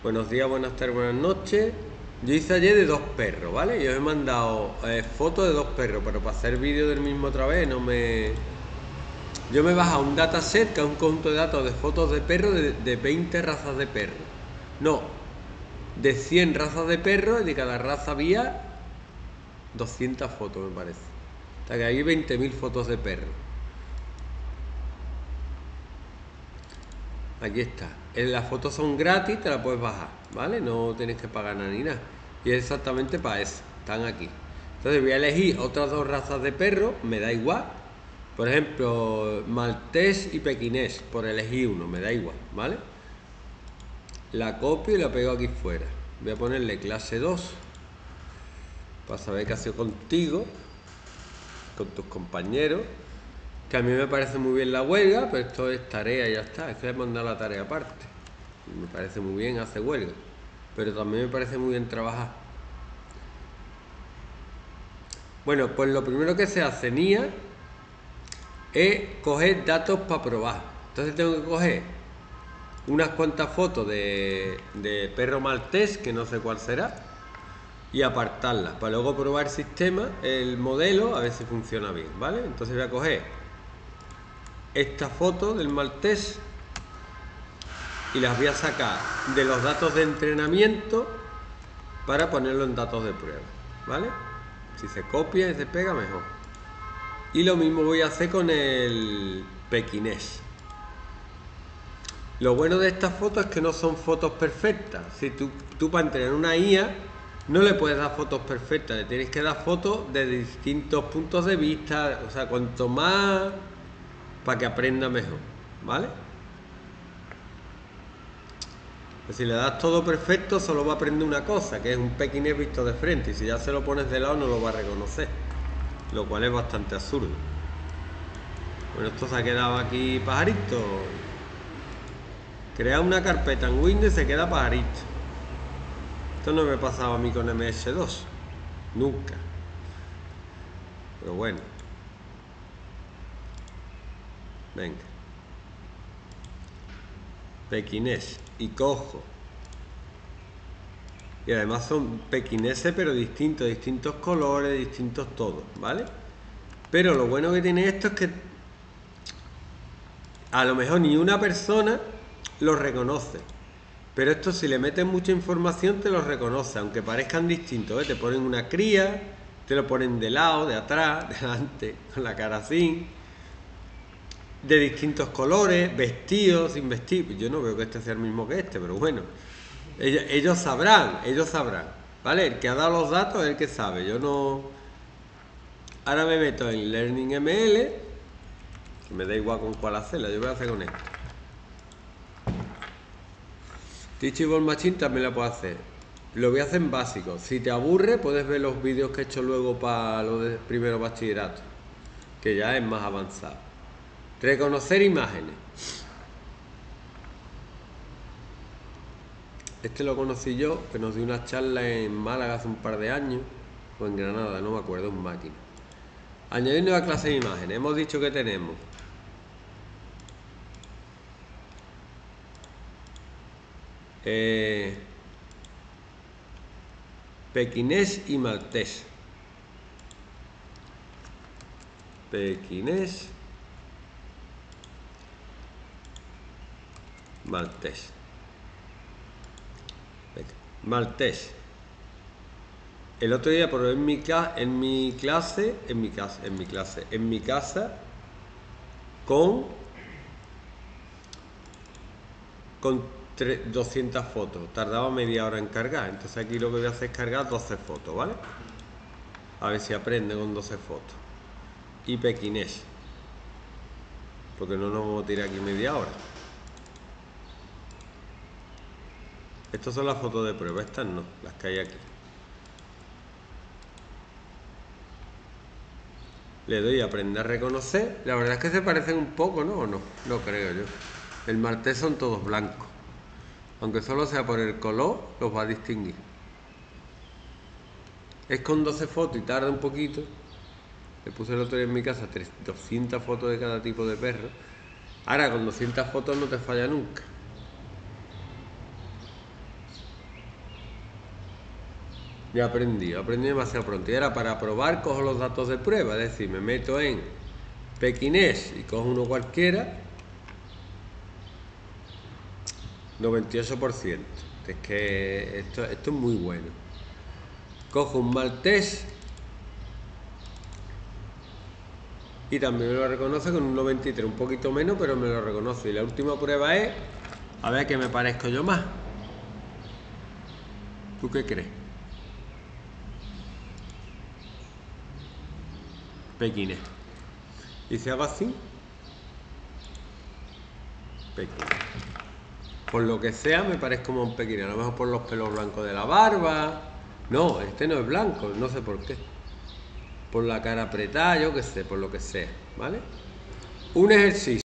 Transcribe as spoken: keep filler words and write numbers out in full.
Buenos días, buenas tardes, buenas noches. Yo hice ayer de dos perros, ¿vale? Yo os he mandado eh, fotos de dos perros, pero para hacer vídeo del mismo otra vez no me... Yo me he bajado un dataset, que es un conjunto de datos de fotos de perros de, de veinte razas de perros. No, de cien razas de perros, y de cada raza había doscientas fotos, me parece. O sea que hay veinte mil fotos de perros. Aquí está. Las fotos son gratis, te las puedes bajar, ¿vale? No tienes que pagar nada ni nada. Y es exactamente para eso. Están aquí. Entonces voy a elegir otras dos razas de perro, me da igual. Por ejemplo, maltés y pequinés, por elegir uno, me da igual, ¿vale? La copio y la pego aquí fuera. Voy a ponerle clase dos para saber qué ha sido contigo, con tus compañeros. Que a mí me parece muy bien la huelga, pero esto es tarea y ya está. Es que le he mandado la tarea aparte. Me parece muy bien hacer huelga, pero también me parece muy bien trabajar. Bueno, pues lo primero que se hace en I A es coger datos para probar. Entonces tengo que coger unas cuantas fotos de, de perro maltés, que no sé cuál será, y apartarlas, para luego probar el sistema, el modelo, a ver si funciona bien, ¿vale? Entonces voy a coger esta foto del maltés y las voy a sacar de los datos de entrenamiento para ponerlo en datos de prueba, ¿vale? Si se copia y se pega, mejor. Y lo mismo voy a hacer con el pequinés. Lo bueno de estas fotos es que no son fotos perfectas. Si tú, tú para entrenar una I A no le puedes dar fotos perfectas, le tienes que dar fotos de distintos puntos de vista, o sea, cuanto más, para que aprenda mejor, ¿vale? Pues si le das todo perfecto, solo va a aprender una cosa, que es un pequinés visto de frente, y si ya se lo pones de lado no lo va a reconocer, lo cual es bastante absurdo. Bueno, esto se ha quedado aquí pajarito. Crea una carpeta en Windows y se queda pajarito. Esto no me ha pasado a mí con M S dos, nunca. Pero bueno. Venga. Pequinés. Y cojo. Y además son pequineses pero distintos, distintos colores, distintos todos, ¿vale? Pero lo bueno que tiene esto es que a lo mejor ni una persona los reconoce. Pero esto, si le metes mucha información, te los reconoce, aunque parezcan distintos, ¿eh? Te ponen una cría, te lo ponen de lado, de atrás, delante, con la cara así, de distintos colores, vestidos, sin vestir. Yo no veo que este sea el mismo que este, pero bueno, ellos, ellos sabrán, ellos sabrán, ¿vale? El que ha dado los datos es el que sabe, yo no... Ahora me meto en Learning M L, que me da igual con cuál hacerla, yo voy a hacer con esto. Teachable Machine también la puedo hacer. Lo voy a hacer en básico. Si te aburre, puedes ver los vídeos que he hecho luego para lo de primero bachillerato, que ya es más avanzado. Reconocer imágenes. Este lo conocí yo, que nos dio una charla en Málaga hace un par de años, o en Granada, no me acuerdo, en máquina. Añadir nueva clase de imágenes. Hemos dicho que tenemos eh, pequinés y maltés. Pequinés, maltés. Maltés. El otro día probé en mi, en mi clase, en mi casa, en mi clase, en mi casa, con, con doscientas fotos. Tardaba media hora en cargar. Entonces aquí lo que voy a hacer es cargar doce fotos, ¿vale? A ver si aprende con doce fotos. Y pequinés. Porque no nos vamos a tirar aquí media hora. Estas son las fotos de prueba, estas no, las que hay aquí. Le doy a aprender a reconocer. La verdad es que se parecen un poco, ¿no? ¿O no? No creo yo. El maltés son todos blancos. Aunque solo sea por el color, los va a distinguir. Es con doce fotos y tarda un poquito. Le puse el otro día en mi casa doscientas fotos de cada tipo de perro. Ahora con doscientas fotos no te falla nunca. Ya aprendí, aprendí demasiado pronto. Y ahora para probar cojo los datos de prueba, es decir, me meto en pequinés y cojo uno cualquiera. noventa y ocho por ciento. Es que esto, esto es muy bueno. Cojo un maltés y también me lo reconoce con un noventa y tres, un poquito menos, pero me lo reconoce. Y la última prueba es a ver qué me parezco yo más. ¿Tú qué crees? Pequinés. Y si hago así, pequinés. Por lo que sea, me parezco como un pequinés. A lo mejor por los pelos blancos de la barba. No, este no es blanco, no sé por qué. Por la cara apretada, yo qué sé, por lo que sea, ¿vale? Un ejercicio.